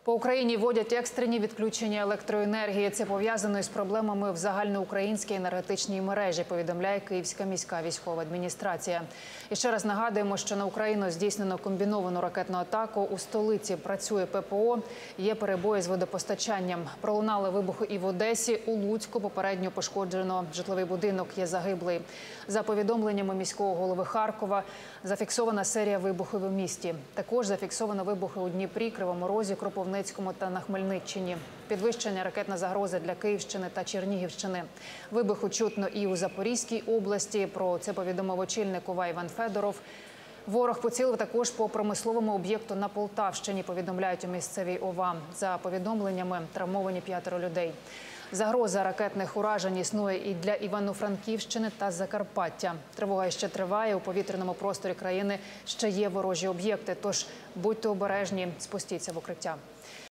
По Україні вводять екстрені відключення електроенергії. Це пов'язано із проблемами в загальноукраїнській енергетичній мережі, повідомляє Київська міська військова адміністрація. І ще раз нагадуємо, що на Україну здійснено комбіновану ракетну атаку. У столиці працює ППО, є перебої з водопостачанням. Пролунали вибухи і в Одесі, у Луцьку попередньо пошкоджено житловий будинок, є загиблий. За повідомленнями міського голови Харкова, зафіксована серія вибухів у місті. Також зафіксовано вибухи у Дніпрі, Кривому Розі, Кропивницькому та на Хмельниччині. Підвищення ракетна загроза для Київщини та Чернігівщини. Вибуху чутно і у Запорізькій області. Про це повідомив очільник ОВА Іван Федоров. Ворог поцілив також по промисловому об'єкту на Полтавщині, повідомляють у місцевій ОВА. За повідомленнями, травмовані 5 людей. Загроза ракетних уражень існує і для Івано-Франківщини та Закарпаття. Тривога ще триває. У повітряному просторі країни ще є ворожі об'єкти. Тож будьте обережні, спустіться в укриття.